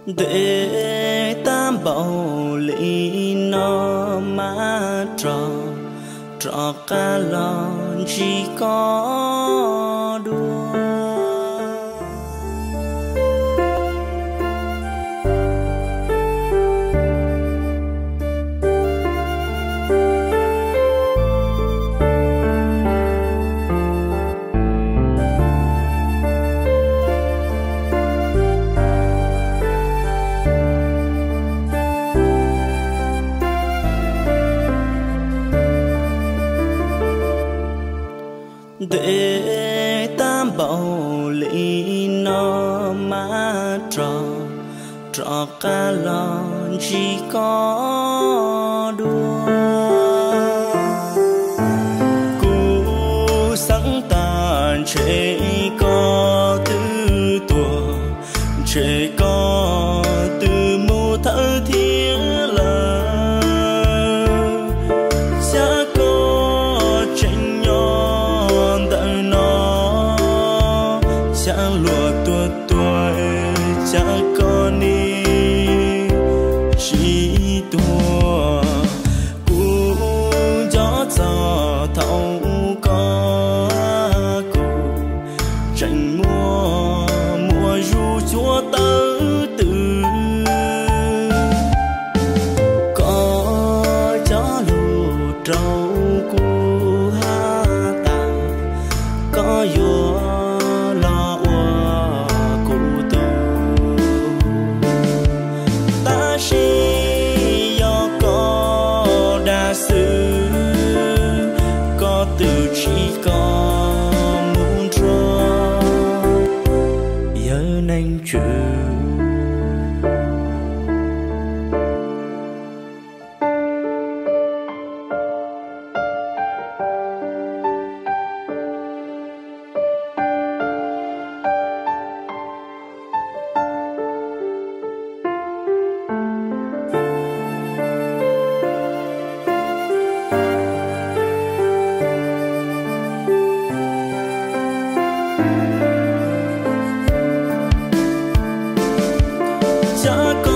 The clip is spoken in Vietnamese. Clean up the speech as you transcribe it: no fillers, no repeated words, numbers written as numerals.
để ta bảo lý nó má trò ca lon chỉ có đua để ta bảo lý nó má trò ca lon chỉ có đua cú sáng tàn chế có tư tuổi chế có từ mù thở thiên lời sẽ có tranh nhon đợi nó chẳng lùa tuổi chẳng có ni chỉ tua cú gió gió thâu có cú tranh mùa ru chúa tớ từ có gió lù trâu cú ha ta có vô lo ua cú từ ta chỉ do có đa sư có từ chỉ có muốn cho nhớ nên chữ chắc